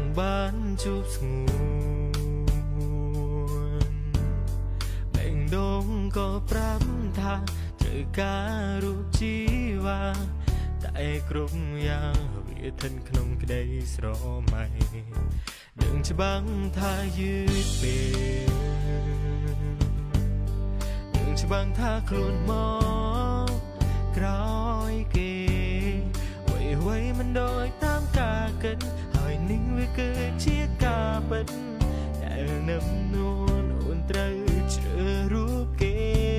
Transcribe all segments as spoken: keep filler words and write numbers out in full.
បានជួបស្ងួនបែងដងក៏ប្រាប់ថាត្រូវការរូបជីវ៉ាតែគ្រប់យ៉ាងវាស្ថិតក្នុងក្តីស្រមៃនឹងច្បាំងថាយឺតពេលនឹងច្បាំងថាខ្លួនមកក្រោយគេអ្វីអ្វីមិនដូចតាមការគិតហើយនឹងវាគឺជាការពិតដែលនឹមនួនអូនត្រូវជ្រើសរូបគេ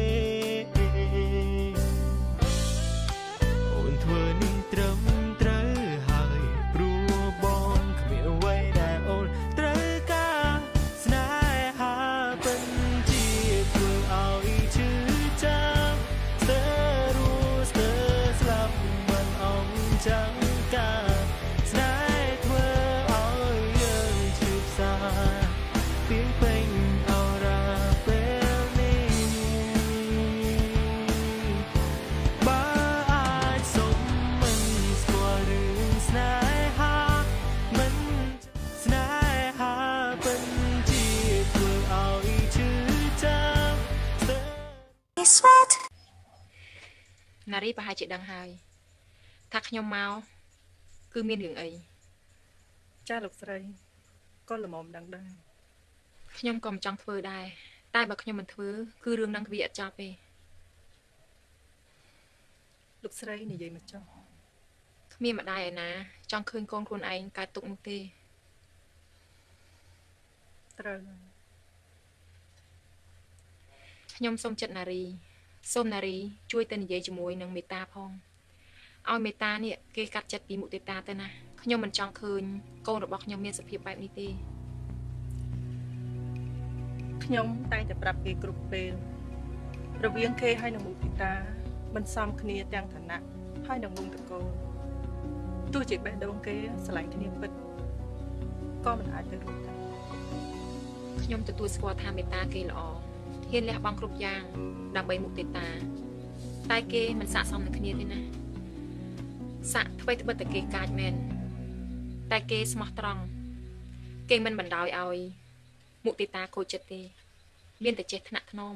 អូនធ្វើនេះត្រឹមត្រូវហើយព្រោះបងគ្មានអ្វីដែលអូនត្រូវការស្នេហាពិតជាធ្វើឲ្យឈឺចាំស្ទើររួស្ទើរស្លាប់មិនអងចាំងការស្នេហ៍ធ្វើឲ្យយើងឈឺផ្សាពីពេញអរ៉ាពេលនេះបើអាចសុំមិនស្គាល់រឿងស្នេហាមិនស្នេហាពិតជាធ្វើឲ្យឈឺចាំស្ទើរណារីប្រហែលជាដឹងហើយថាខ្ញុំមកគឺមានរឿងអីចាលោកស្រីក៏ល្មមដឹងដែរខ្ញុំក៏មិនចង់ធ្វើដែរតែបើខ្ញុំមិនធ្វើគឺរឿងហ្នឹងវាអត់ចប់ទេលោកស្រីនិយាយមកចុះគ្មានម្ដាយឯណាចង់ឃើញកូនខ្លួនឯងកើតទុកនោះទេត្រូវខ្ញុំសូមចិត្តណារីសូមណារីជួយទៅនិយាយជាមួយនឹងមេតាផងឲ្យមេតានេះគេកាត់ចិត្តពីមុទិតាទៅណាខ្ញុំមិនចង់ឃើញកូនរបស់ខ្ញុំមានសភាពបែបនេះទេខ្ញុំតែងតែប្រាប់គេគ្រប់ពេលរវាងគេហើយនឹងមុទិតាមិនសមគ្នាទាំងឋានៈហើយនឹងមុំតកូលទោះជាបេះដូងគេស្រឡាញ់គ្នាពិតក៏មិនអាចទៅរួចដែរខ្ញុំទទួលស្គាល់ថាមេតាគេល្អហ៊ានលះបង់គ្រប់យ៉ាងដើម្បីមុទិតាតែគេមិនស័ក្តិសមនឹងគ្នាទេណាសាក់ថ្មីត្បិតតែគេកាចមែនតែគេស្មោះត្រង់គេមិនបណ្ដោយឲ្យមុទិតាខូចចិត្តទេមានតែចេះថ្នាក់ថ្នម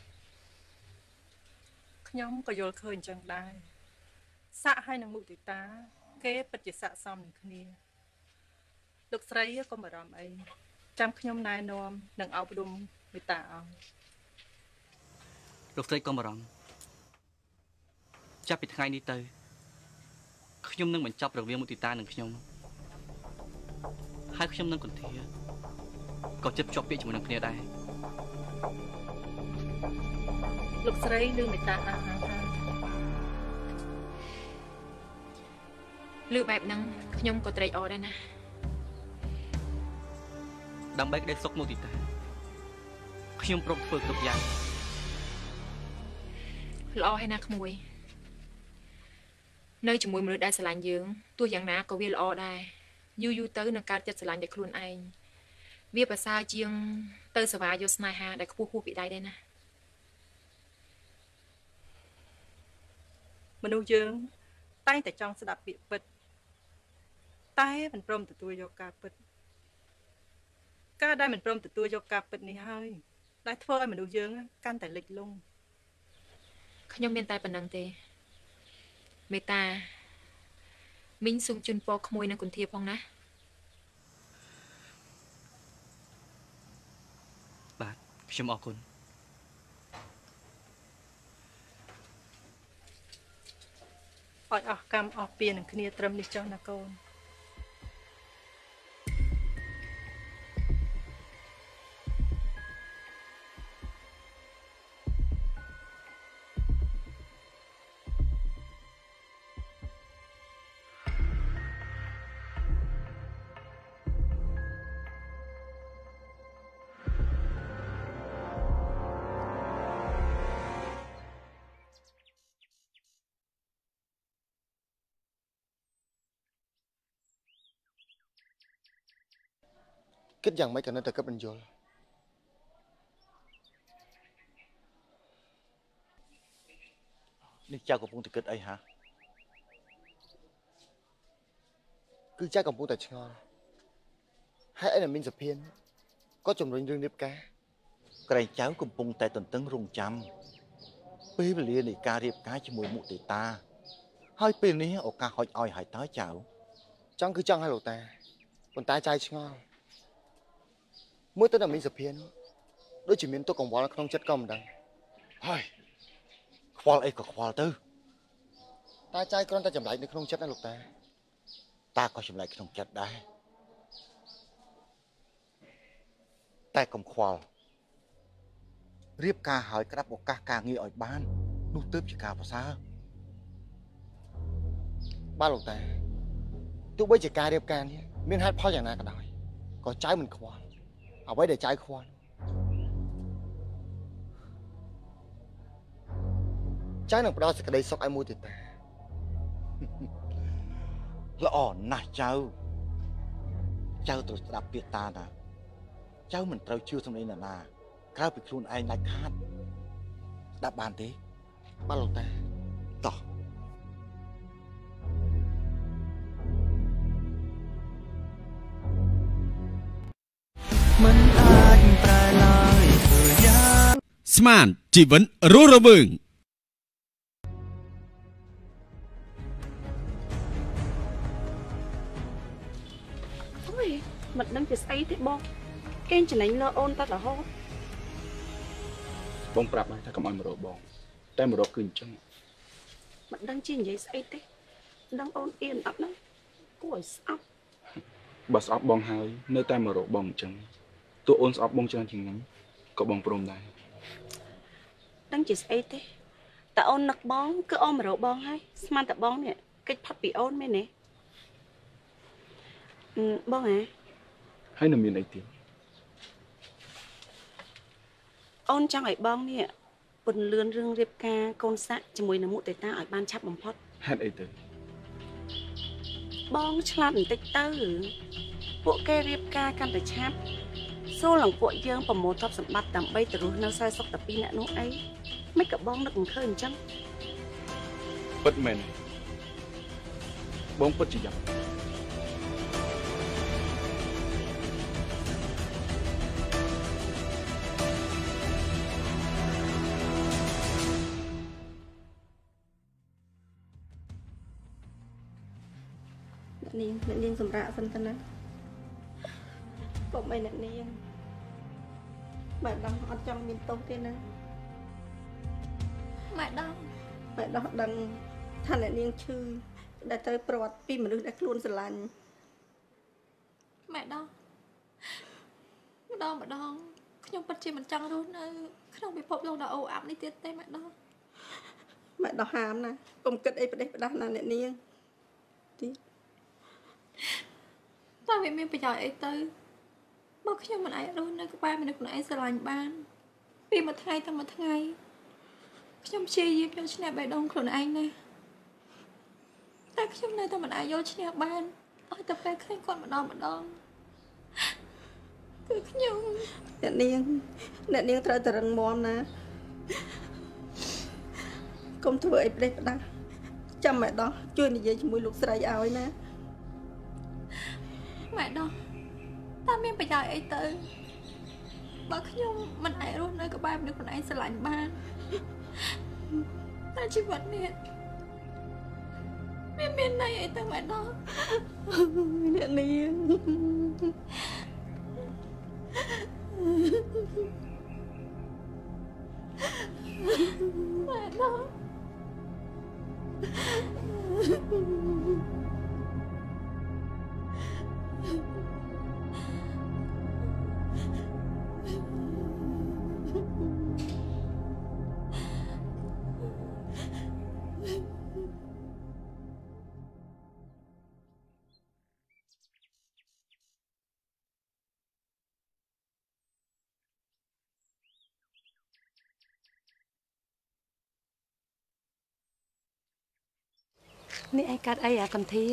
ខ្ញុំក៏យល់ឃើញអញ្ចឹងដែរសាក់ហើយនឹងមុទិតាគេពិតជាស័ក្តិសមនឹងគ្នាលោកស្រីក៏មិនបារម្ភអីចាំខ្ញុំណែនាំនឹងអប់រំមេតាឲ្យលោកស្រីក៏បារម្ភចាប់ពីថ្ងៃនេះទៅខ្ញុំនឹងបញ្ចប់រវាងមុទិតានិងខ្ញុំហើយខ្ញុំនឹងគន្ធាក៏ជិតជាប់ពាក្យជាមួយនឹងគ្នាដែរលោកស្រីឮមេតាអះអាងថាឮបែបហ្នឹងខ្ញុំក៏ត្រេកអរដែរណាដើម្បីក្តីសុខមុទិតាខ្ញុំព្រមធ្វើគ្រប់យ៉ាងល្អហើយណាក្មួយនៅជាមួយមនុស្សដែលស្រឡាញ់យើងទោះយ៉ាងណាក៏វាល្អដែរយូរយូរទៅនឹងកើតចិត្តស្រឡាញ់តែខ្លួនឯងវាប្រសើរជាងទៅសវ៉ាយកស្នេហាដែលខ្ពស់ហួសពីដៃដែរណាមនុស្សយើងតែងតែចង់ស្ដាប់ពាក្យពិតតែមិនព្រមទទួលយកការពិតការដែលមិនព្រមទទួលយកការពិតនេះហើយដែលធ្វើឲ្យមនុស្សយើងកាន់តែលិចលង់ខ្ញុំមានតែប៉ុណ្្នឹងទេមេតាមីងសូមជូនពរក្មួយនឹងគុន្ធាផងណាបាទខ្ញុំអរគុណឲ្យអស់កម្មអស់ពៀននឹងគ្នាត្រឹមនេះចុះណាកូនគិតយ៉ាងម៉េចក៏នៅតែគិតមិនយល់នេះចៅកំពុងតែគិតអីហ่าគឺចៅកំពុងតែឆ្ងល់ហើយឯណាមីនសុភានក៏ជំរុញរឿងរៀបការក្រែងចៅកំពុងតែទន្ទឹងរង់ចាំពេលវេលានៃការរៀបការជាមួយមុទិតាហើយពេលនេះឱកាសហុចឲ្យហើយតើចៅចង់គឺចង់ឲ្យលោកតាប៉ុន្តែចៅឆ្ងល់មួយទៅណាមីនសុភានដូចជាមានទុកកង្វល់ក្នុងចិត្តក៏មិនដឹងហើយខ្វល់អីក៏ខ្វល់ទៅតែចៅគ្រាន់តែចម្លែកនៅក្នុងចិត្តណាលោកតាតាក៏ចម្លែកក្នុងចិត្តដែរតែកុំខ្វល់រៀបការហើយក្តាប់ឱកាសការងារឲ្យបាននោះទើបជាការប្រសើរបាទលោកតាទោះបីជាការរៀបការនេះមានហេតុផលយ៉ាងណាក៏ដោយក៏ចៅមិនខ្វល់អ្វីដែលចៅខ្វល់ចៅនឹងផ្ដល់សេចក្តីសុខឲ្យមួយទៀតតាល្អណាស់ចៅចៅត្រូវស្ដាប់ពាក្យតាណាចៅមិនត្រូវជឿសំឡេងណាណាក្រៅពីខ្លួនឯងដាច់ខាតស្ដាប់បានទេបាទលោកតាតោះមិនអាចប្រែឡើយធ្វើយ៉ាងស្មានជីវិតរស់រវើងអូយមិនដឹងជាស្អីទេបងគេចំណេញលើអូនតរហូតបងប្រាប់ហើយថាកុំឲ្យមករកបងតែមករកគឺអញ្ចឹងមិនដឹងជានិយាយស្អីទេដឹងអូនអៀនអត់ណាគួរឲ្យស្អប់បើស្អប់បងហើយនៅតែមករកបងអញ្ចឹងទោះអូនស្អប់បងច្រើនជាងហ្នឹងក៏បងព្រមដែរដឹងជាស្អីទេតែអូននឹកបងគឺអូនមករកបងហើយស្មានតែបងនេះកិច្ចផាត់ពីអូនមែនទេបងហ៎ហើយនៅមានអីទៀតអូនចង់ឲ្យបងនេះពន្លឿនរឿងរៀបការកូនសាក់ជាមួយនឹងមុទិតាឲ្យបានឆាប់បំផុតហេតុអីទៅបងឆ្លាតបន្តិចទៅពួកគេរៀបការកាន់តែឆាប់សូលនឹងពួកយើងប្រមូលទ្រព្យសម្បត្តិដើម្បីទៅរស់នៅសោយសុខតែពីរអ្នកនោះអីមិនក៏បងនឹកមិនឃើញអញ្ចឹងពិតមែនបងពិតជាយ៉ាងនាងអ្នកនាងសម្រាប់សិនទៅណាពុំអីអ្នកនាងបែរដោះអត់ចង់មានទោសទេណាបែរដោះបែរដោះដឹងថាអ្នកនាងឈឺដែលទៅព្រាត់ពីមនុស្សដែលខ្លួនស្រឡាញ់ម៉ែដោះម្ដងម្ដងខ្ញុំពិតជាមិនចង់រស់នៅក្នុងពិភពលោកដ៏អូអាប់នេះទៀតទេម៉ែដោះម៉ែដោះហាមណាកុំគិតអីផ្ដេសផ្ដាស់ណាអ្នកនាងទៀតតើវាមានប្រយោជន៍អីទៅបើខ្ញុំមិនអាចរស់នៅក្បែរមនុស្សខ្លួនឯងស្រឡាញ់បានពីមួយថ្ងៃទៅមួយថ្ងៃខ្ញុំព្យាយាមយកឈ្នះបេះដូងខ្លួនឯងណាតែខ្ញុំនៅតែមិនអាចយកឈ្នះបានឲ្យតែពេលឃើញគាត់ម្ដងម្ដងគឺខ្ញុំអ្នកនាងអ្នកនាងត្រូវតែរឹងមាំណាកុំធ្វើអីផ្ដេសផ្ដាស់ចាំម៉ែដោះជួយនិយាយជាមួយលោកស្រីឲ្យណាម៉ែដោះតើមានប្រយោជន៍អីទៅបើខ្ញុំមិនអាចរស់នៅក្បែរមនុស្សខ្លួនឯងស្រឡាញ់បានតែជីវិតនេះមានមានន័យអីទៅម៉ែដោះអ្នកនាងម៉ែដោះនេះឯងកាត់អីអាកន្ធា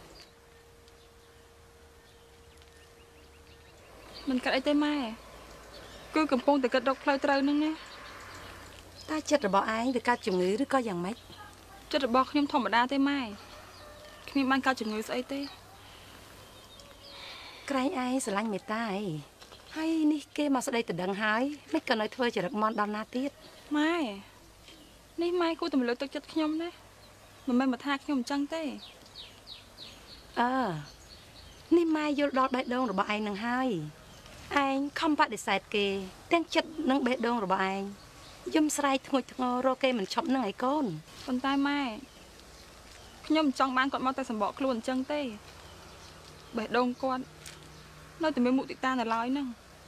មិនកាត់អីទេម៉ែគឺកំពុងតែកាត់រកផ្លូវត្រូវហ្នឹងណាតែចិត្តរបស់ឯងវាកើតជំងឺឬក៏យ៉ាងម៉េចចិត្តរបស់ខ្ញុំធម្មតាទេម៉ែគ្មានបានកើតជំងឺស្អីទេក្រែងឯងស្រឡាញ់មេត្តាអីហើយនេះគេមកស្ដីតដឹងហើយមិនក៏នៅធ្វើចរិតមន់ដល់ណាទៀតម៉ែនេះម៉ែគួរតែលើកទឹកចិត្តខ្ញុំណាមិនមែនមកថាខ្ញុំអញ្ចឹងទេអឺនេះម៉ែយល់ដល់បេះដូងរបស់ឯងនឹងហើយឯងខំបដិសេធគេទាំងចិត្តនិងបេះដូងរបស់ឯងយំស្រែកធ្ងុចធ្ងររកគេមិនឈប់នឹងឯកូនប៉ុន្តែម៉ែខ្ញុំមិនចង់បានគាត់មកតែសម្បកខ្លួនអញ្ចឹងទេបេះដូងគាត់នៅតែមានមុទិតានៅឡើយហ្នឹង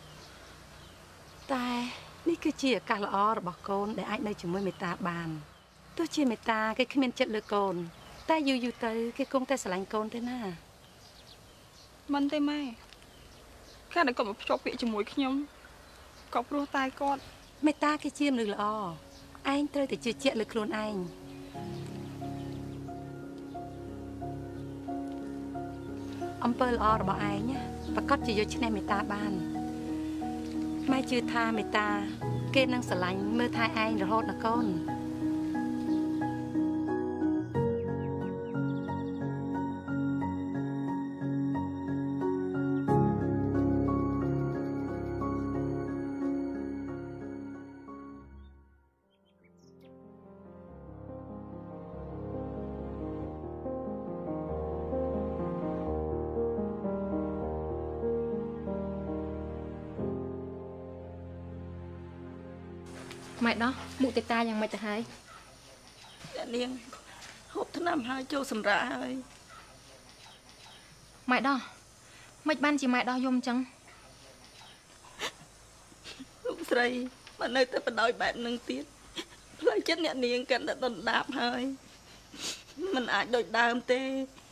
តែនេះគឺជាឱកាសល្អរបស់កូនដែលអាចនៅជាមួយមេត្តាបានទោះជាមេត្តាគេគ្មានចិត្តលើកូនតែយូរយូរទៅគេគង់តែស្រឡាញ់កូនទេណាមិនទេម៉ែការដែលគាត់មកភ្ជាប់ពាក្យជាមួយខ្ញុំក៏ព្រោះតែគាត់មេត្តាគេជាមនុស្សល្អឯងត្រូវតែជឿជាក់លើខ្លួនឯងអំពើល្អរបស់ឯងប្រកាសជាយកឈ្នះមេត្តាបានម៉ែជឿថាមេត្តាគេនឹងស្រឡាញ់មើលថែឯងរហូតណាកូនម៉ែដោះមុទិតាយ៉ាងម៉េចទៅហើយអ្នកនាងហូបថ្នាំហើយចូលសម្រាប់ហើយម៉ែដោះមិនបានជាម៉ែដោះយំអញ្ចឹងលោកស្រីមកនៅតែបដ ாய் បែបនឹងទៀតផ្លូវចិត្តអ្នកនាងកាន់តែដុនដាបហើយមិនអាចដូចដើមទេ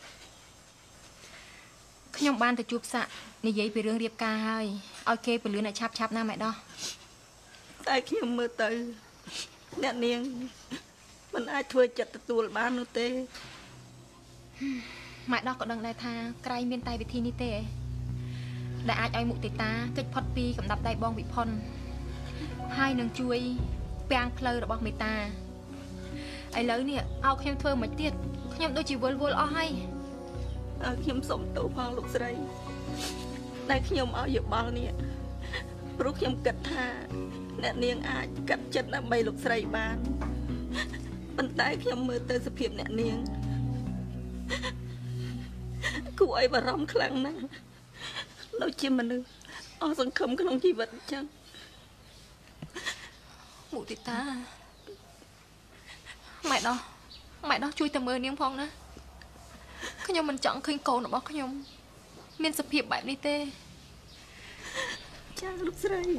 ខ្ញុំបានទៅជួបសាក់និយាយពីរឿងរៀបការហើយឲ្យគេពលឿនឲ្យឆាប់ឆាប់ណាម៉ែដោះតែខ្ញុំមើលទៅអ្នកនាងមិនអាចធ្វើចិត្តទទួលបាននោះទេម៉ែដោះក៏ដឹងដែរថាក្រែងមានតែវិធីនេះទេដែលអាចឲ្យមុទិតាគេចផុតពីកំដាប់ដៃបងវិផុនហើយនឹងជួយពាំងផ្លូវរបស់មេតាឥឡូវនេះឲ្យខ្ញុំធ្វើមិនទៀតខ្ញុំដូចជាវល់វល់អស់ហើយខ្ញុំសុំទោសផងលោកស្រីតែខ្ញុំឲ្យយោបល់នេះព្រោះខ្ញុំគិតថាអ្នកនាងអាចកាត់ចិត្តដើម្បីលោកស្រីបានប៉ុន្តែខ្ញុំមើលទៅសភាពអ្នកនាងគួរឲ្យបារម្ភខ្លាំងណាស់ដូចជាមនុស្សអស់សង្ឃឹមក្នុងជីវិតអញ្ចឹងមុទិតាម៉ែដោះម៉ែដោះជួយទៅមើលនាងផងណាខ្ញុំមិនចង់ឃើញកូនរបស់ខ្ញុំមានសភាពបែបនេះទេចាលោកស្រី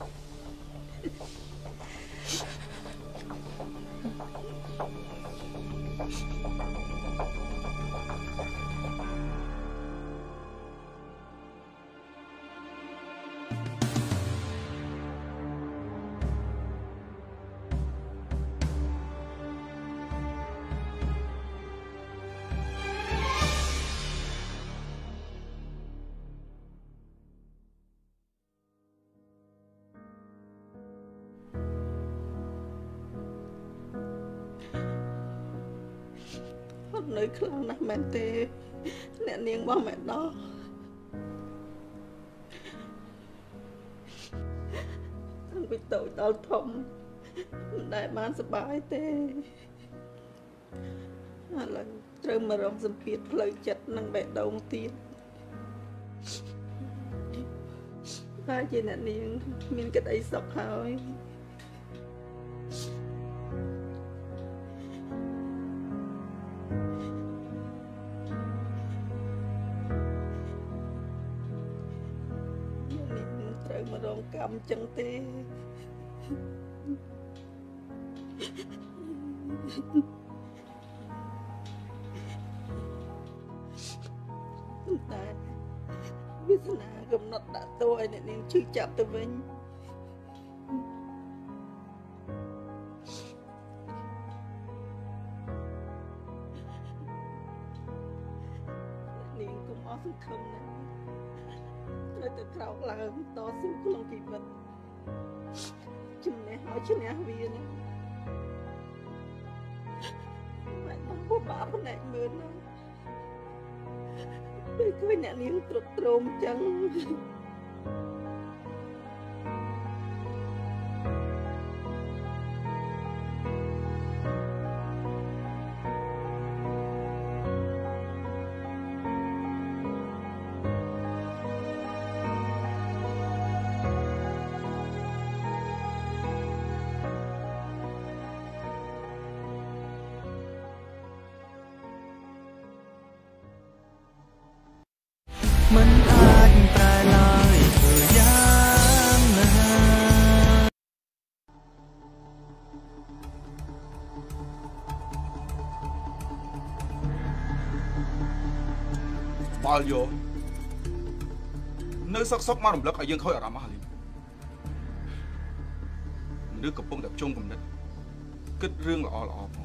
នៅខ្លាំងណាស់មែនទេអ្នកនាងរបស់ម៉ែដោះតាំងពីតូចដល់ធំមិនដែលបានសប្បាយទេឥឡូវត្រូវមករងសម្ពាធផ្លូវចិត្តនិងបេះដូងទៀតតែជាអ្នកនាងមានក្តីសុខហើយកម្មចឹងទេតែវាសនាកំណត់ដាក់តួឲ្យអ្នកនាងឈឺចាប់ទៅវិញនាងកុំអស់សង្ឃឹមណាត្រូវតែក្រោកឡើងតស៊ូក្នុងជីវិតជំនះឲ្យឈ្នះវាណាមិនបងពិបាកផ្នែកមើលណាពេលឃើញអ្នកនាងទ្រុឌទ្រោមចឹងមិនអាចប្រែឡើយធ្វើយ៉ាងណាបាល់យោនៅសុកសុកមករំលឹកឲ្យយើងខូចអារម្មណ៍អស់ហើយមនុស្សកំពុងតែជុំគំនិតគិតរឿងល្អល្អផង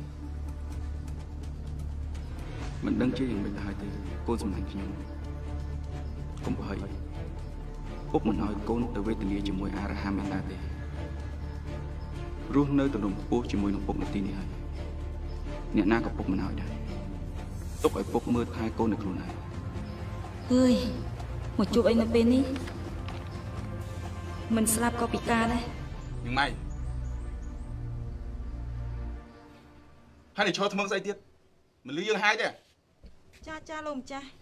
មិនដឹងជាយ៉ាងម៉េចទៅហើយទេកូនសំឡាញ់ខ្ញុំកុំប្រហែលពុកមិនឲ្យកូនទៅវេទនាជាមួយអារហាមេតាទេរស់នៅទំនំខ្ពស់ជាមួយនឹងពុកនៅទីនេះហើយអ្នកណាក៏ពុកមិនឲ្យដែរទុកឲ្យពុកមើលថែកូននៅខ្លួនឯងអើយមកជួបអីនៅពេលនេះមិនស្លាប់ក៏ពិការដែរញ៉ៃហើយនេះឈរថ្មឹងស្អីទៀតមិនលឺយើងហាយទេចាចាលោកម្ចាស់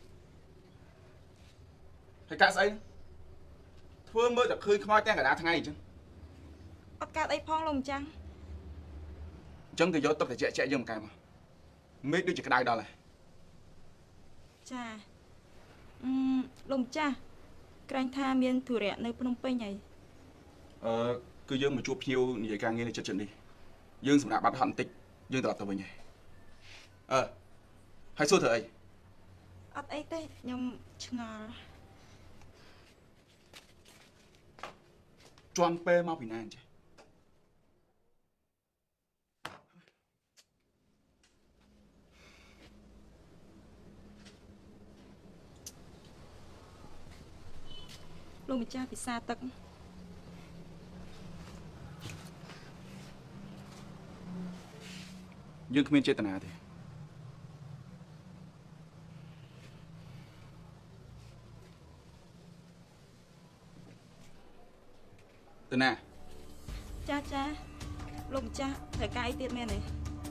ហើយកាក់ស្អីធ្វើមើលតែឃើញខ្មោចទាំងកណ្ដាលថ្ងៃអញ្ចឹងអត់កើតអីផងលោកម្ចាស់អញ្ចឹងទៅយកទឹកត្រជាក់ជាក់យើងមកកែមកមេឃដូចជាក្តៅដល់ហើយចាអឺលោកម្ចាស់ក្រែងថាមានធុរៈនៅភ្នំពេញហើយអឺគឺយើងមកជួបភ្ញៀវនិយាយការងារនៅចិត្តចិត្តនេះយើងសម្រាប់បាត់ហត់បន្តិចយើងត្រឡប់ទៅវិញហើយអឺហើយសួរធ្វើអីអត់អីទេខ្ញុំឆ្ងល់ជន់ពេលមកពីណាអញ្ចឹងលោកម្ចាស់ពិសាទឹកយើងគ្មានចេតនាទេទៅណាចាចាលោកម្ចាស់ត្រូវការអីទៀតមែនទេ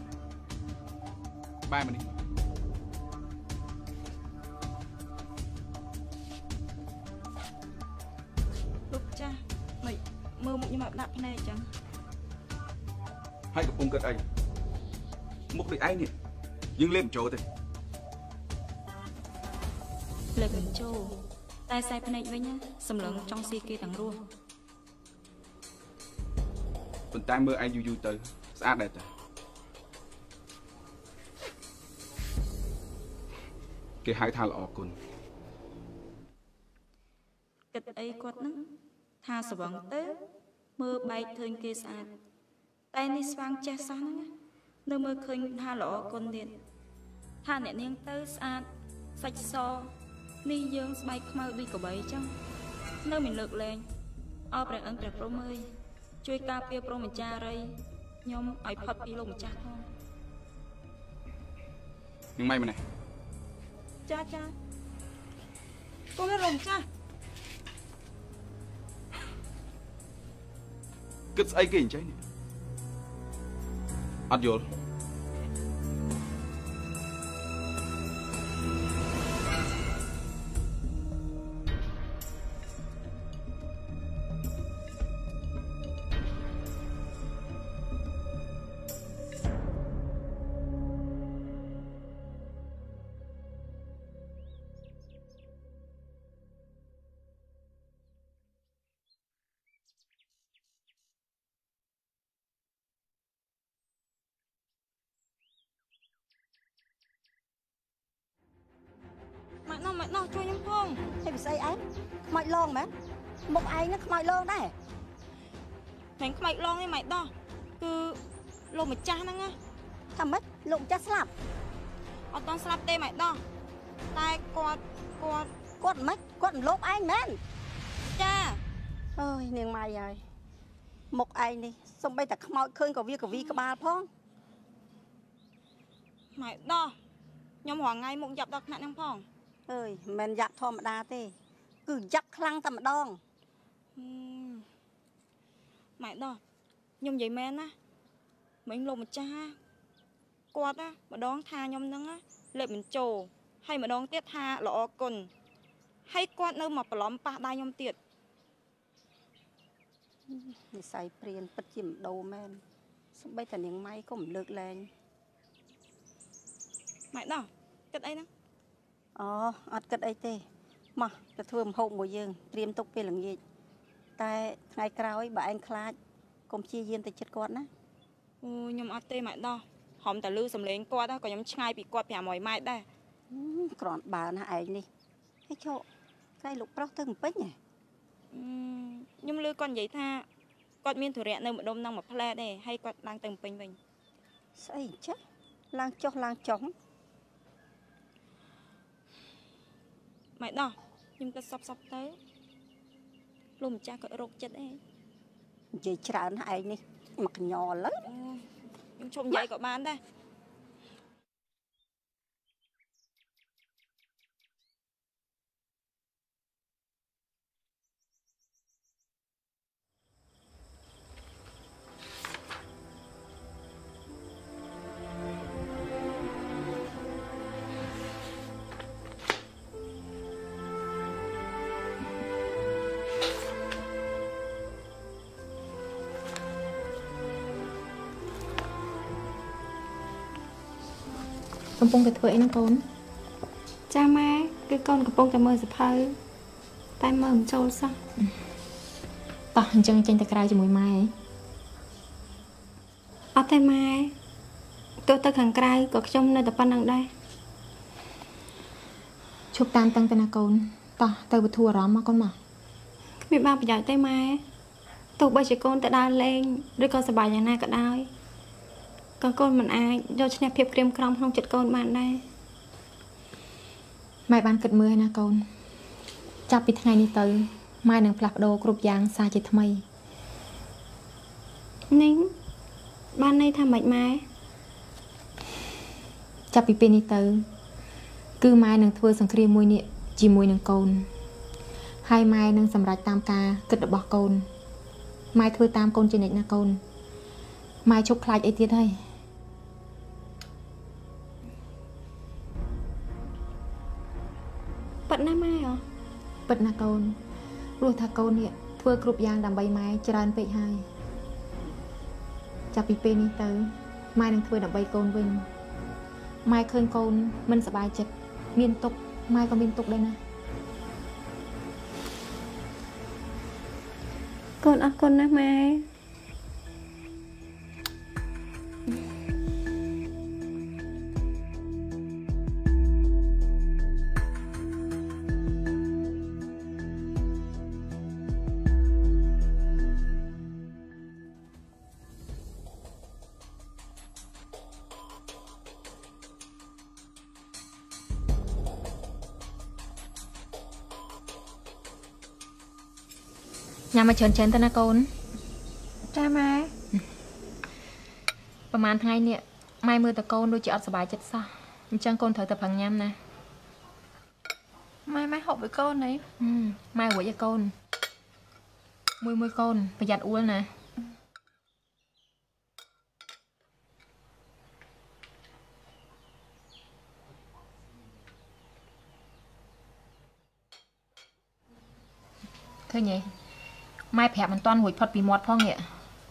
បាយមកនេះលោកចាស់មិនមើលមុខខ្ញុំឲ្យដាក់ភ្នែកអញ្ចឹងហើយកំពុងគិតអីមុខដូចឯងនេះយើងលេបមិនចូលទេលេបមិនចូលតែខ្សែភ្នែកវិញសម្លឹងចង់ស៊ីគេទាំងរស់ប៉ុន្តែមើលឯងយូរយូរទៅស្អាតដែរតាគេហៅថាល្អគុណគិតអីគាត់ហ្នឹងថាស្វឹងទៅមើលបែកឃើញគេស្អាតតែនេះស្វាងចេះសោះហ្នឹងនៅមើលឃើញថាល្អគុណទៀតថាអ្នកនាងទៅស្អាតសាច់សនេះយើងស្បែកខ្មៅដូចកបីចឹងនៅមិនលើកលែងអរព្រះអង្គព្រះព្រហ្មអើយជួយការពារព្រហ្មចារីខ្ញុំឲ្យផុតពីលោកម្ចាស់ផងនឹងម៉េចម្នេះចាចាកូនលោកម្ចាស់គិតស្អីគេអញ្ចឹងអត់យល់ម៉ាក់ណោះម៉ាក់ណោះជួយខ្ញុំផងហើយពិសីឯងខ្មោចឡងមែនមុខឯងហ្នឹងខ្មោចឡងដែរមិនខ្មោចឡងទេម៉ែដោះគឺលោកម្ចាស់ហ្នឹងណាថាម៉េចលោកម្ចាស់ស្លាប់អត់តន់ស្លាប់ទេម៉ែដោះតែគាត់គាត់គាត់មិនគាត់មិនលោបឯងមែនចាអើយនាងម៉ៃហើយមុខឯងនេះសំបីតែខ្មោចឃើញក៏វាកវីក្បាលផងម៉ែដោះខ្ញុំរងថ្ងៃមុខយ៉ាប់ដល់ថ្នាក់ហ្នឹងផងអ ơi mình giặc thò mà đa thế cứ giặc khăng tầm đong mẹ đó nhung vậy men á mình lột một cha quạt á mà đón tha nhom nắng á lệ mình trồ hay mà đón tiết tha lọ cồn hay quạt nơi mà lóm pa đai nhom tiệt ใส่เปลี่ยนปัจจิมโดแมนสบายแต่ยังไม่ก็มันเลิกแรง mẹ đó cất ấy đó อ๋ออัดกัดไอเต้มาจะทวมหกหมวยยังเตรียมตกเป็นหลังยีแต่ไงกราวไอ้บ่ายคลาดกรมชีเย็นแต่จัดก่อนนะ nhomอัดเต้ mẹ đó hòmแต่ลือสำเร็จกวาดก็ยังช่ายปีกวาดแผ่หมอยไม้ได้กรอนบานะไอ้นี่ให้โชว์ใกล้ลูกปลอกถึงเป๊ะไง nhomลือก่อนใหญ่ท่ากวาดมีนถั่วแร่เนื้อดมนั่งมาแพร่ได้ให้กวาดล้างเติมเป็นไปใช่จ๊ะล้างจอกล้างจ้อง mẹ đó nhưng ta sắp sắp tới lùm cha cởi rột chết ấy vậy trả nó ai đi mặc nhỏ lắm nhưng trộm dậy của bạn đây កំពុងតែធ្វើអីហ្នឹងកូនចាម៉ែគឺកូនកំពុងតែមើលសភៅតែមើលមិនចូលសោះតោះអញ្ចឹងចេញទៅក្រៅជាមួយម៉ែអត់ទេម៉ែទោះទៅខាងក្រៅក៏ខ្ញុំនៅតែប៉ុណ្្នឹងដែរឈប់តាមតឹងទៅណាកូនតោះទៅបធូរអារម្មណ៍មកកូនមកគ្មានបានប្រយោជន៍ទេម៉ែទោះបីជាកូនទៅដើរលេងឬក៏សប្បាយយ៉ាងណាក៏ដោយក៏កូនមិនអាចយកឈ្នះភាពក្រៀមក្រំក្នុងចិត្តកូនបានដែរម៉ែបានគិតមើលហើយណាកូនចាប់ពីថ្ងៃនេះទៅម៉ែនឹងផ្លាស់ប្ដូរគ្រប់យ៉ាងសារជាថ្មីនេះបានន័យថាម៉េចម៉ែចាប់ពីពេលនេះទៅគឺម៉ែនឹងធ្វើសង្គ្រាមមួយនេះជាមួយនឹងកូនហើយម៉ែនឹងសម្រេចតាមការគិតរបស់កូនម៉ែធ្វើតាមកូនជានិច្ចណាកូនម៉ែជប់ខ្លាចអីទៀតហើយប៉ិតណាម៉ែអ្ហ៎ប៉ិតណាកូនព្រោះថាកូននេះធ្វើគ្រប់យ៉ាងដើម្បីម៉ែច្រើនពេកហើយចាប់ពីពេលនេះទៅម៉ែនឹងធ្វើដើម្បីកូនវិញម៉ែឃើញកូនមិនសប្បាយចិត្តមានទុក្ខម៉ែក៏មានទុក្ខដែរណាកូនអរគុណណាស់ម៉ែញ៉ាំមកច្រើនច្រើនទៅណាកូនចាម៉ែប្រហែលថ្ងៃនេះម៉ែមើលតកូនដូចជាអត់សប្បាយចិត្តសោះអញ្ចឹងកូនត្រូវតែប្រឹងញ៉ាំណាម៉ែម៉ែហូបឲ្យកូនហីម៉ែរួចឲ្យកូនមួយមួយកូនប្រយ័ត្នអួលណា ឃើញទេម៉ែប្រាប់មិនតាន់រួចផុតពីមាត់ផងនេះ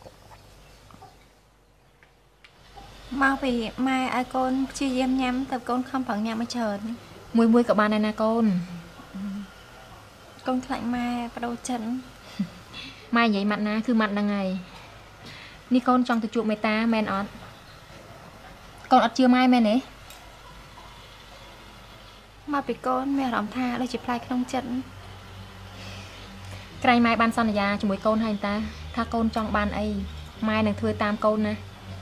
មកពីម៉ែឲ្យកូនព្យាយាមញ៉ាំតែកូនខំប្រឹងញ៉ាំឲ្យច្រើនមួយមួយក៏បានដែរណាកូនកូនខ្លាចម៉ែបដូរចិត្តម៉ែនិយាយម៉ាត់ណាគឺម៉ាត់ហ្នឹងហើយនេះកូនចង់ទៅជួបមេតាមែនអត់កូនអត់ជឿម៉ែមែនទេមកពីកូនមានអារម្មណ៍ថាដូចជាផ្លែក្នុងចិត្តក្រែងម៉ែបានសន្យាជាមួយកូនហើយតាថាកូនចង់បានអីម៉ែនឹងធ្វើតាមកូនណា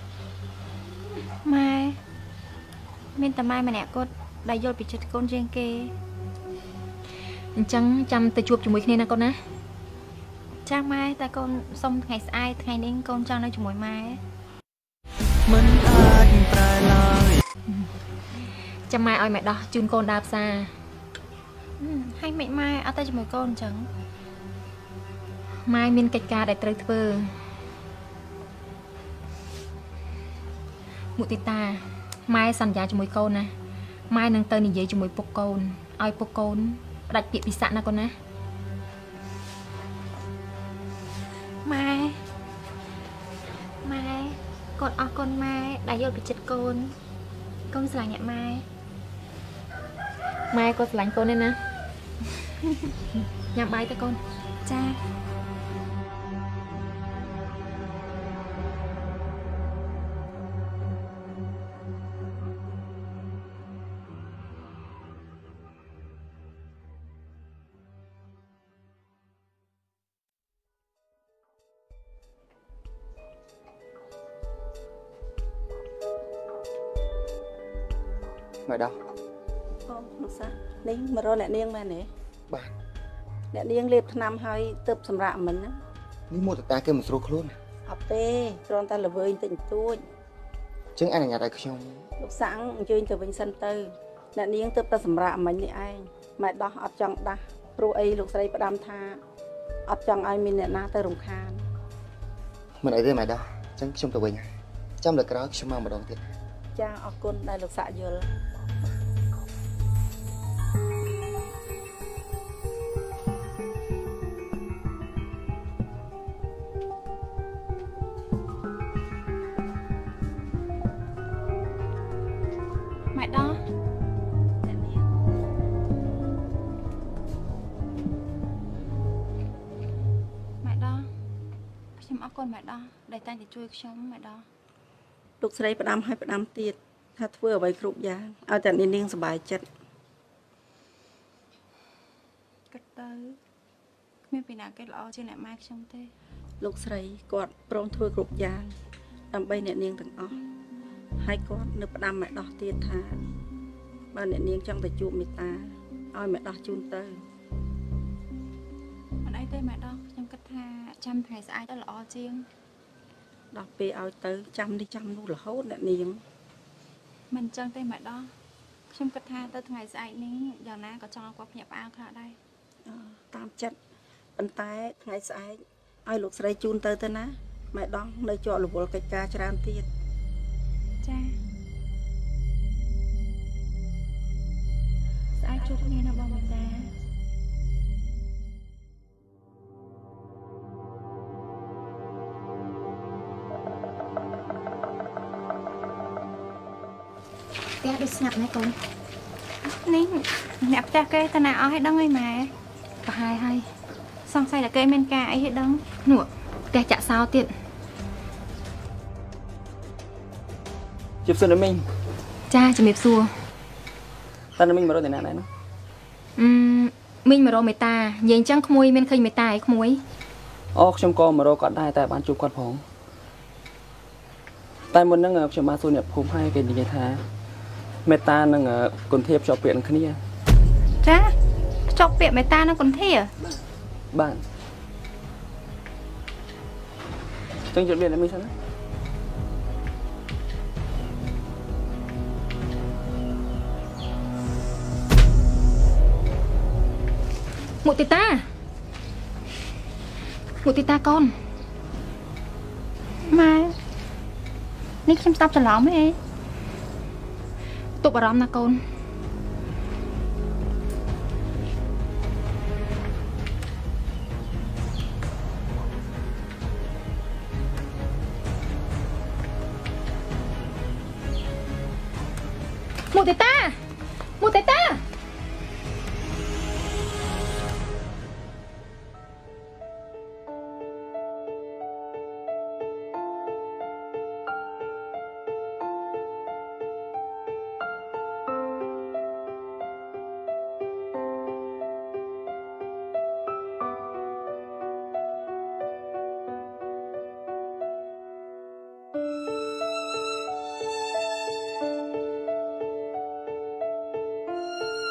ម៉ែមានតែម៉ែម្នាក់គត់ដែលយល់ពីចិត្តកូនជាងគេអញ្ចឹងចាំទៅជួបជាមួយគ្នាណាកូនណាចាម៉ែតែកូនសុំថ្ងៃស្អែកថ្ងៃនេះកូនចង់នៅជាមួយម៉ែមិនអាចប្រែឡើយចាំម៉ែឲ្យម៉ែដោះជូនកូនដើរផ្សារให้មិនម៉ែអត់ទៅជាមួយកូនអញ្ចឹងម៉ែមានកិច្ចការដែលត្រូវធ្វើមុទិតាម៉ែសន្យាជាមួយកូនណាម៉ែនឹងទៅនិយាយជាមួយពុកកូនឲ្យពុកកូនផ្ដាច់ពាក្យពិសាណាកូនណាម៉ែម៉ែកូនអរគុណម៉ែដែលយល់ពីចិត្តកូនកូនស្រឡាញ់អ្នកម៉ែម៉ែក៏ស្រឡាញ់កូនដែរណា ញ៉ាំបាយទៅកូនចា Mày đâu? Ô, lúc sao? Nín, mà rồi nè niên mà nè. Bà. Nè niên liệp năm hơi tập sầm rạ mình á. Ní mua ta kêu một số luôn. Học tê, rồi ta là vơi tình tôi. Chứ anh là nhà đại cái trong. Lúc sáng chơi từ Vinh Sân Tư. Nè niên tập ta sầm rạ mình đi ai. Mày đó ọt chọn ta. Rồi ấy lúc xây bà đam tha. ọt chọn ai mình nè na tới rùng khan. Mình ấy đây mày đâu? Chẳng trong tờ Vinh. Trong là cái đó chúng mà một đồng tiền. Cha ọt con đây lúc xạ dừa. Mẹ đó. Mẹ đó.ខ្ញុំអរគុណម៉ែដោះដែលតែងតែជួយខ្ញុំម៉ែដោះលោកស្រីផ្ដាំឲ្យផ្ដាំទៀតថាធ្វើអ្វីគ្រប់យ៉ាងឲ្យតែនាងសប្បាយចិត្តគិតទៅគ្មានពីណាគេល្អជាងអ្នកម៉ែខ្ញុំទេលោកស្រីគាត់ព្រមធ្វើគ្រប់យ៉ាងដើម្បីអ្នកនាងទាំងអស់ហើយគាត់នៅផ្ដាំម៉ែដោះទៀតថាបើអ្នកនាងចង់ទៅជួបមេត្តាឲ្យម៉ែដោះជូនទៅមិនអីទេម៉ែដោះខ្ញុំគិតថាចាំថ្ងៃស្អែកទៅល្អជាងដល់ពេលឲ្យទៅចាំនេះចាំនោះរហូតអ្នកនាងមិនចឹងទេម៉ែដោះខ្ញុំគិតថាទៅថ្ងៃស្អែកនេះយ៉ាងណាក៏ចង់ឲ្យគាត់ភ្ញាក់ផ្អើលខ្លះដែរតាមចិត្តប៉ុន្តែថ្ងៃស្អែកឲ្យលោកស្រីជូនទៅទៅណាម៉ែដោះនៅជាប់រវល់កិច្ចការច្រើនទៀតចា ស្អែកជួបគ្នាណាបងមេតាផ្ទះដូចស្ងាត់ណាស់កូននេះអ្នកផ្ទះគេតាណាអស់ឲ្យដឹងអីម៉ែប្រហែលហើយសង្ស័យតែគេមានការអីឲ្យដឹងនោះផ្ទះចាក់សោទៀតជិបសិនមីងចាជំរាបសួរតើមីងមករកតែណាដែរនោះអឺមីងមករកមេតានិយាយអញ្ចឹងក្មួយមានឃើញមេតាអីក្មួយអូខ្ញុំក៏មករកគាត់ដែរតែបានជួបគាត់ផងតែមុនហ្នឹងខ្ញុំបានសួរអ្នកភូមិហើយគេនិយាយថាមេតានឹងគុណធាភ្ជាប់ពាក្យនឹងគ្នាចាភ្ជាប់ពាក្យមេតានឹងគុណធាបាទចឹងជិតមានតែមីងសិនណាមុទិតាមុទិតាកូនម៉ែនេះខ្ញុំស្ដាប់ច្រឡំទេទុកអារម្មណ៍ណាកូន មុទិតាមុទិតាម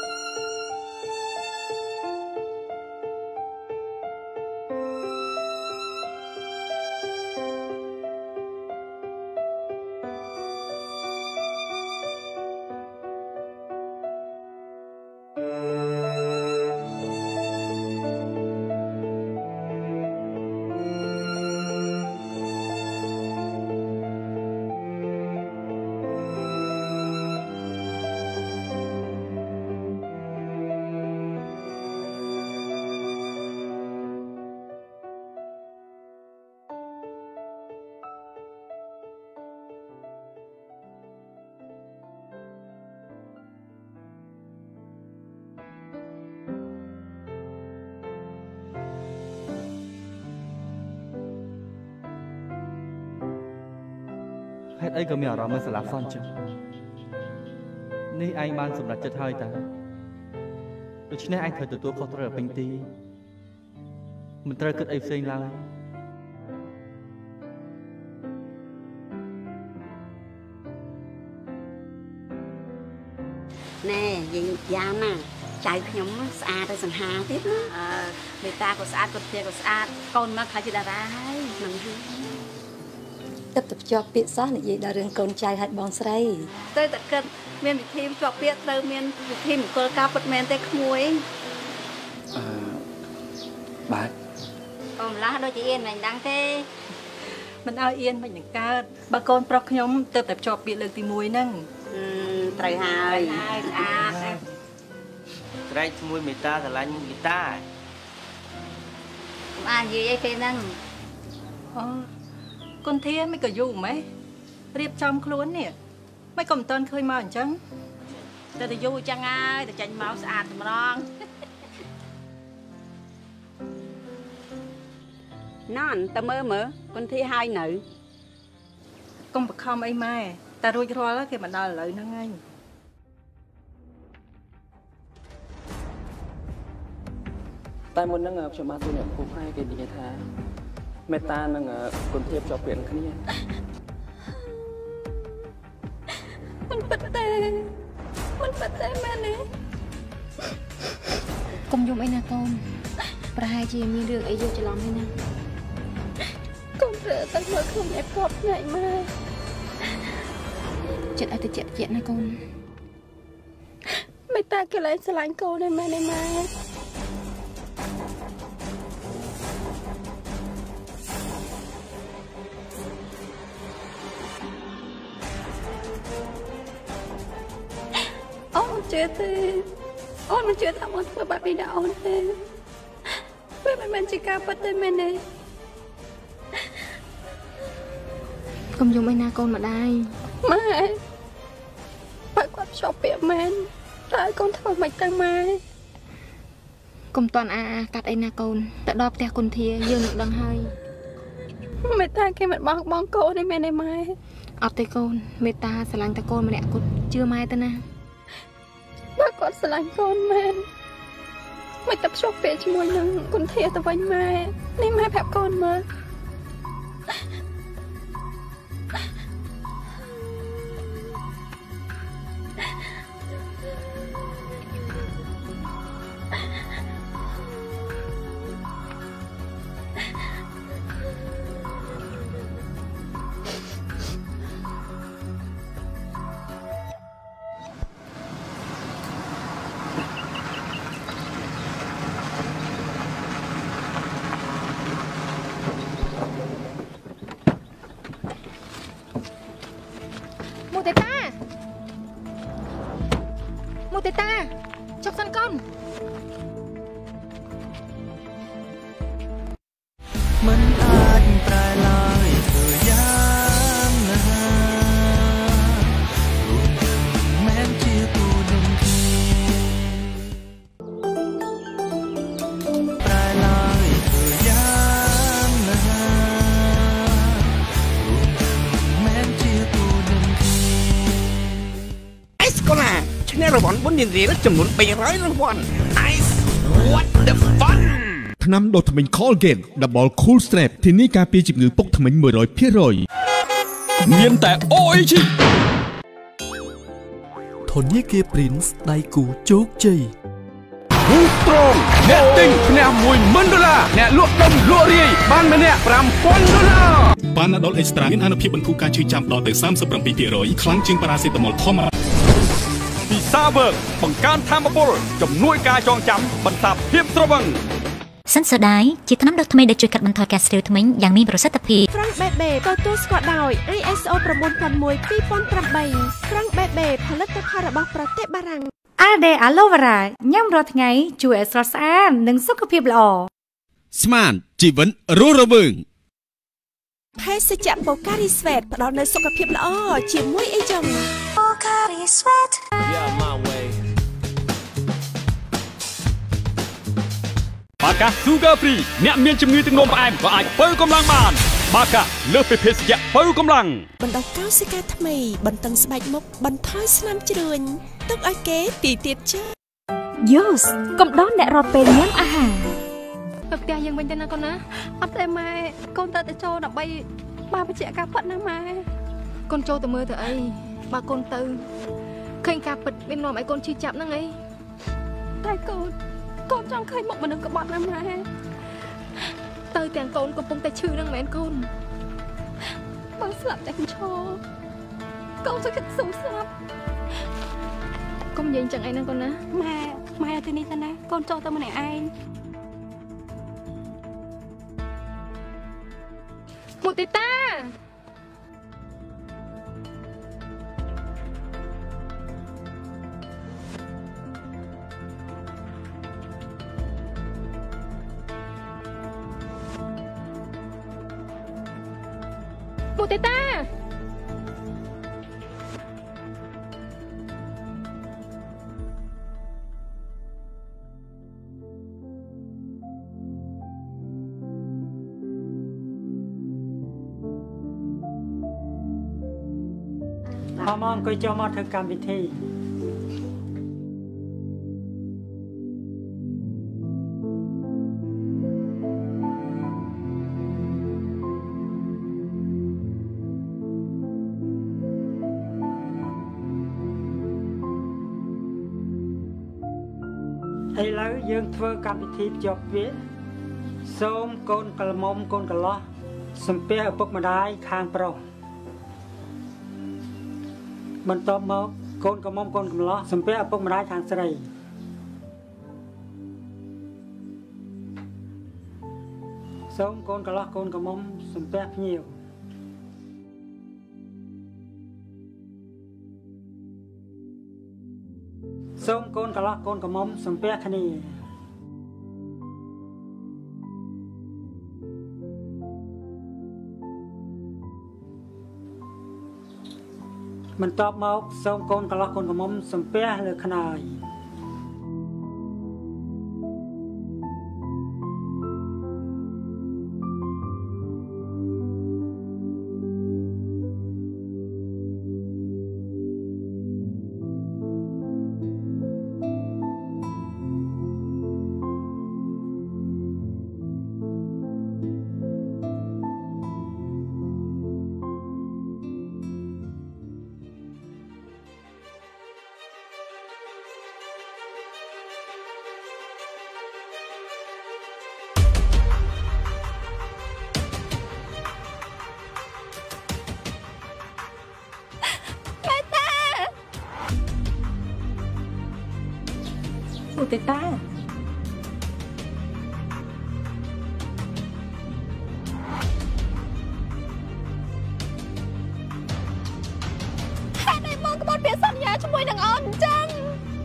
តុអីក៏មានអារម្មណ៍មិនស្លាប់សន់ចឹងនេះឯងបានសម្រេចចិត្តហើយតាដូច្នេះឯងត្រូវទទួលខុសត្រូវឲ្យពេញទីមិនត្រូវគិតអីផ្សេងឡើយណែយើងយ៉ាងណាចៅខ្ញុំស្អាតទៅសង្ហាទៀតណាអឺមេតាក៏ស្អាតក៏ទាក៏ស្អាតកូនមកខ្លាចជាតារាហើយនឹងហើយទឹកទៅភ្ជាប់ពាក្យសោះនិយាយដល់រឿងកូនចៅហើយបងស្រីទៅតែគិតមានវិធីភ្ជាប់ពាក្យត្រូវមានវិធីមង្គលការពិតមែនទេក្មួយអឺបាទកូនម្លាស់ដូចជាអៀនមិនដឹងទេមិនឲ្យអៀនមិននឹងកើតបើកូនប្រុសខ្ញុំទៅតែភ្ជាប់ពាក្យលើកទីមួយហ្នឹងត្រូវហើយហើយស្អាតក្រែកជាមួយមេតាស្រឡាញ់មេតាកុំអាននិយាយអីគេហ្នឹងអូគុនធាមិនក៏យូរម៉េះរៀបចំខ្លួននេះមិនក៏មិនតន់ឃើញមកអញ្ចឹងតែទៅយូរអញ្ចឹងហើយតែចាញ់មកស្អាតម្ដងណនតើមើលមើលគុនធាហើយនៅកុំបខំអីម៉ែតែរួចរាល់គេមកដល់ឥឡូវហ្នឹងហើយតែមុនហ្នឹងខ្ញុំបានទូអ្នកគ្រូផ្នែកគេនិយាយថាមេតានិងគុណធៀបជាប់ពាក្យគ្នាមិនពិតទេមិនពិតទេមែនទេកុំយំអីណាកូនប្រហែលជាមានរឿងអីយកច្រឡំហើយណាកូនរើតែមើលខ្លួនឯងកប់ថ្ងៃមកចិត្តឲ្យទៅជាក់ជាក់ណាកូនមេតាគេលែងស្រឡាញ់កូនទេមែនទេម៉ែអូនជឿទេអូនមិនជឿថាអូនធ្វើបែបនេះដល់អូនទេវាមិនមែនជាការពិតទេមែនទេកុំយំអីណាកូនម្ដាយម៉ែបើគាត់ភ្ជាប់ពាក្យមែនតើកូនធ្វើមិនទៅម៉ែកុំតន់អាអាកាត់អីណាកូនទៅដល់ផ្ទះគុនធាយើងនឹងដឹងហើយមេតាគេមិនបងបងកូនទេមែនទេម៉ែអត់ទេកូនមេតាស្រឡាញ់តែកូនម្នាក់គត់ជឿម៉ែទៅណាបើគាត់ស្រឡាញ់កូនមែនមិនទៅភ្ជាប់ពាក្យជាមួយនឹងគុនធាទៅវិញម៉ែនេះម៉ែប្រាប់កូនមើលមិនអាចប្រែឡើយធ្វើយ៉ាងណារួមនឹងមែនជាគូនឹងគ្នាប្រែឡើយធ្វើយ៉ាងណារួមនឹងមែនជាគូនឹងគ្នាអេសកូឡាឈ្នះរង្វាន់បុណ្យរៀលចំនួនបីរយរង្វាន់ Ice What the funថ្នាំដុសធ្មេញ Colgate Double Cool Strap ធានាការពារជំងឺពុកធ្មេញ មួយរយភាគរយ មានតែ អូ អេ ជីធនាគារ Prince ដៃគូជោគជ័យ Boost Strong អ្នកទិញឈ្នះ មួយម៉ឺន ដុល្លារអ្នកលក់ដុំលក់រាយបានម្នាក់ ប្រាំពាន់ ដុល្លារ Panadol Extra មានអានុភាពបន្ធូរការឈឺចាំដល់ទៅ សាមសិបប្រាំពីរភាគរយ ខ្លាំងជាងប៉ារ៉ាសេតាមុលធម្មតាពិសាវើបង្កើនថាមពលជំនួយការចងចាំបន្សាបភាពស្រវឹងសិនសូដៃជាថ្នាំដុសធ្មេញដែលជួយកាត់បន្ថយការស្រាវធ្មេញយ៉ាងមានប្រសិទ្ធភាព Frank Bebe ទទួលស្គាល់ដោយ ไอ เอส โอ 9,001 ពីរពាន់ប្រាំបី Frank Bebe ផលិតផលរបស់ប្រទេសបារាំង Ade Aloe Vera ញ៉ាំរាល់ថ្ងៃជួយឲ្យស្រស់ស្អាតនិងសុខភាពល្អស្មានជីវិតរស់រវើងភេសជ្ជៈ Pocari Sweat ផ្ដល់នូវសុខភាពល្អជាមួយអីចឹង Pocari Sweat Yeah my way បាកា Sugar Free អ្នកមានជំងឺទឹកនោមផ្អែមក៏អាចបើកម្លាំងបានបាកាលើសពីភេសជ្ជៈបើកម្លាំងបណ្ដុះកោសិកាថ្មីបន្តឹងស្បែកមុខបន្ថយស្នាមជ្រួញទុកឲ្យគេទីទៀតចាយូសកំដរអ្នករត់ពេលញ៉ាំអាហារទៅផ្ទះយើងវិញទៅណាកូនណាអត់ទេម៉ែកូនទៅទៅចូលដើម្បីបានបញ្ជាក់ការពិតណាម៉ែកូនចូលទៅមើលទៅអីបើកូនទៅឃើញការពិតមាននាំឲ្យកូនឈឺចាប់ហ្នឹងអីតែកូនកូនចង់ឃើញមុខមនុស្សក្បត់ណាម៉ែទៅទាំងកូនកំពុងតែឈឺហ្នឹងមែនកូនបើស្លាប់តែកូនឈរកូនសុខចិត្តស៊ូស្លាប់កុំនិយាយចឹងអីហ្នឹងកូនណាម៉ែម៉ែទៅទីនេះទៅណាកូនចូលទៅម្នាក់ឯងមុទិតាមុទិតាមកមកអង្គុយចូលមកធ្វើកម្មវិធីឥឡូវយើងធ្វើកម្មវិធីភ្ជាប់ពាក្យសូមកូនកល្មុំកូនកន្លោះសំពះឪពុកម្ដាយខាងប្រុសបន្ទាប់មកកូនកំមុំកូនកំឡោះសំពះឪពុកម្ដាយខាងស្រីសូមកូនកន្លោះកូនកំមុំសំពះភ្ញៀវសូមកូនកន្លោះកូនកំមុំសំពះគ្នាបន្ទាប់មកសូមកូនកន្លោះកូនកមុំសំពះលើខ្នើយមុទិតាហេតុអីមកក្បត់ពាក្យសន្យាជាមួយនឹងអូនអញ្ចឹង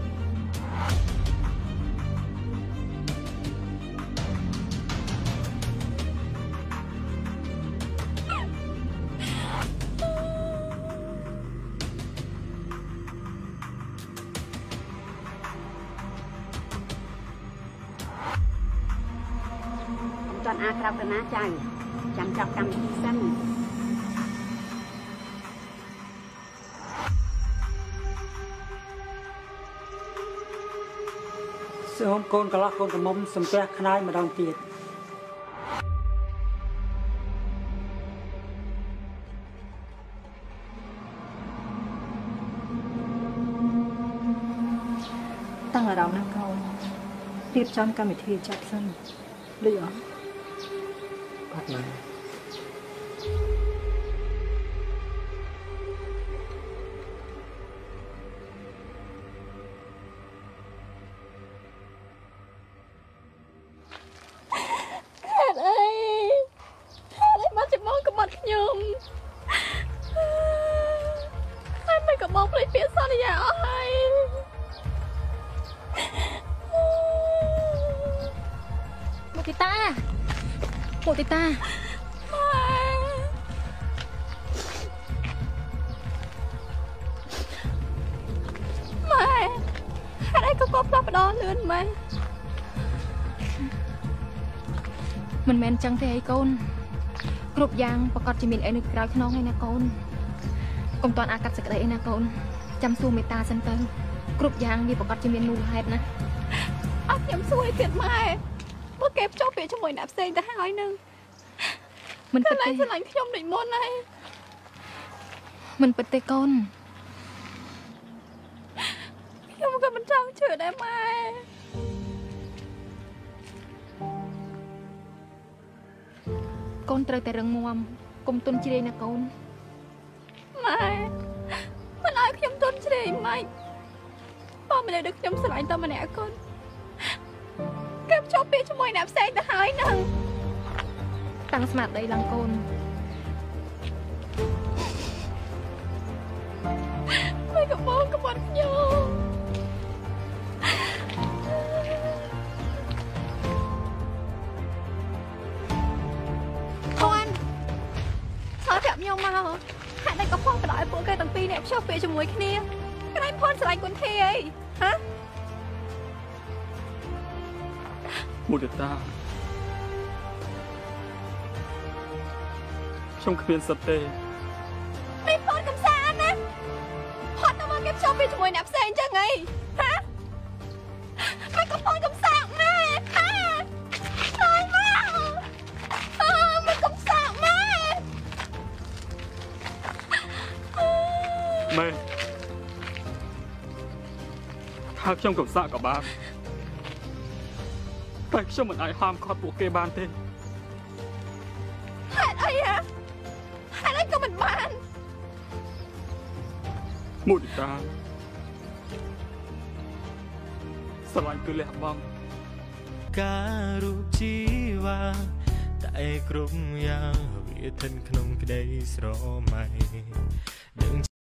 ចន់អាក្រៅកណាចៅចាំចាប់កម្មវិធីសិនសូមកូនកន្លោះកូនកមុំសំពះខ្នើយម្ដងទៀតតាំងអារម្មណ៍ណាកូនរៀបចំកម្មវិធីចាប់សិនលឺអត់អត់ណាហេតុអីហេតុអីមកចាំមកក្បត់ខ្ញុំហើយមិនក៏មកភ្លេចពាក្យសន្យាអស់ហើយមុទិតាមុទិតាម៉ែហេតុអីក៏គាត់ផ្លាស់ប្ដូរលឿនម៉ែមិនមែនចឹងទេអីកូនគ្រប់យ៉ាងប្រកាសជាមានអីនៅក្រៅខ្នងហើយណាកូនកុំតន់អាកាត់សេចក្តីអីណាកូនចាំសួរមេតាសិនទៅគ្រប់យ៉ាងវាប្រកាសជាមានមូលហេតុណាអត់ខ្ញុំសួរទៀតម៉ែបើគេភ្ជាប់ពាក្យជាមួយអ្នកផ្សេងទៅហើយនឹងមិនពិតទេស្រឡាញ់ខ្ញុំដូចមុនហើយមិនពិតទេកូនខ្ញុំក៏មិនចង់ជឿដែរម៉ែកូនត្រូវតែរឹងមាំកុំទន់ជ្រាយណាកូនម៉ែមិនឲ្យខ្ញុំទន់ជ្រាយម៉េចបើមនុស្សដែលខ្ញុំស្រឡាញ់តែម្នាក់កូនគេភ្ជាប់ពាក្យជាមួយអ្នកផ្សេងទៅហើយនឹងតាំងស្មារតីឡើងកូនមិនក៏បងក៏បាត់ខ្ញុំអូនឆ្លើយប្រាប់ខ្ញុំមកហេតុអីក៏ផងបដឲ្យពួកគេទាំងពីរនាក់ភ្ជាប់ពាក្យជាមួយគ្នាក្រែងផនស្រឡាញ់គុនធីអីហ៎មុទិតាខ្ញុំគ្មានសិទ្ធទេមិនផនកំសាន្តណាផនទៅមកគេភ្ជាប់ពាក្យជាមួយអ្នកផ្សេងចឹងអីហ៎មិនក៏ផនកំសាន្តណាហ៎ហើយមកអើមិនកំសាន្តម៉ែម៉ែថាខ្ញុំកំសាកក៏បានតែខ្ញុំមិនអាចហាមឃាត់ពួកគេបានទេហេតុអីហ៎ហេតុអីក៏មិនបានមុទិតាស្រឡាញ់គឺលះបង់ការរូបជីវ៉ាតែគ្រប់យ៉ាងវាធិនក្នុងក្តីស្រមៃ